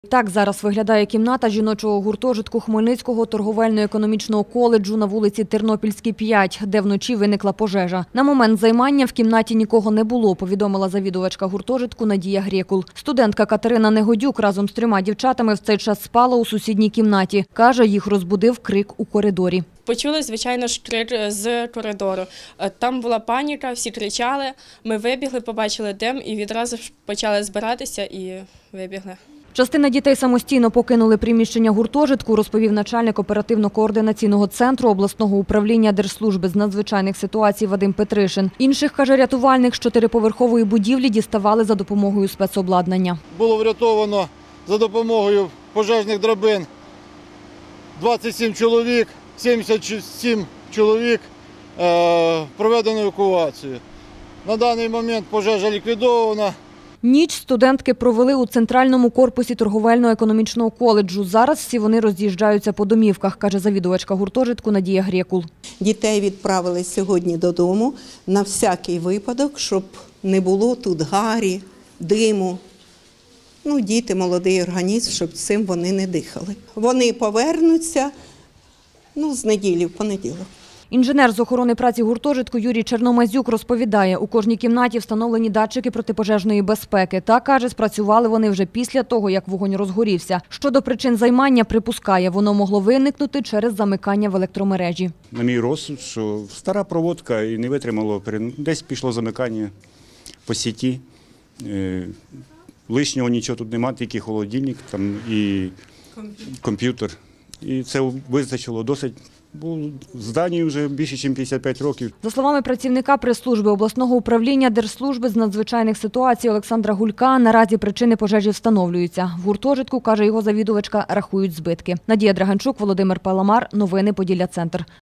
Так зараз виглядає кімната жіночого гуртожитку Хмельницького торговельно-економічного коледжу на вулиці Тернопільській, 5, де вночі виникла пожежа. На момент займання в кімнаті нікого не було, повідомила завідувачка гуртожитку Надія Грєкул. Студентка Катерина Негодюк разом з 3 дівчатами в цей час спала у сусідній кімнаті. Каже, їх розбудив крик у коридорі. Почули, звичайно ж, крик з коридору. Там була паніка, всі кричали. Ми вибігли, побачили дим і відразу почали збиратися і вибігли. Частина дітей самостійно покинули приміщення гуртожитку, розповів начальник оперативно-координаційного центру обласного управління Держслужби з надзвичайних ситуацій Вадим Петришин. Інших, каже рятувальник, з 4-поверхової будівлі діставали за допомогою спецобладнання. Було врятовано за допомогою пожежних драбин 27 чоловік, 77 чоловік проведено евакуацію. На даний момент пожежа ліквідована. Ніч студентки провели у центральному корпусі торговельно-економічного коледжу. Зараз всі вони роз'їжджаються по домівках, каже завідувачка гуртожитку Надія Грєкул. Дітей відправили сьогодні додому на всякий випадок, щоб не було тут гарі, диму. Діти, молодий організм, щоб цим вони не дихали. Вони повернуться з неділі в понеділок. Інженер з охорони праці гуртожитку Юрій Черномазюк розповідає, у кожній кімнаті встановлені датчики протипожежної безпеки. Та, каже, спрацювали вони вже після того, як вогонь розгорівся. Щодо причин займання, припускає, воно могло виникнути через замикання в електромережі. На мій розсуд, що стара проводка і не витримало, десь пішло замикання по сіті. Лишнього нічого тут немає, тільки холодильник і комп'ютер. І це вистачило досить. Бо зданію вже більше, ніж 55 років. За словами працівника прес-служби обласного управління Держслужби з надзвичайних ситуацій Олександра Гулька, наразі причини пожежі встановлюються. В гуртожитку, каже його завідувачка, рахують збитки. Надія Драганчук, Володимир Паламар. Новини Поділля Центр.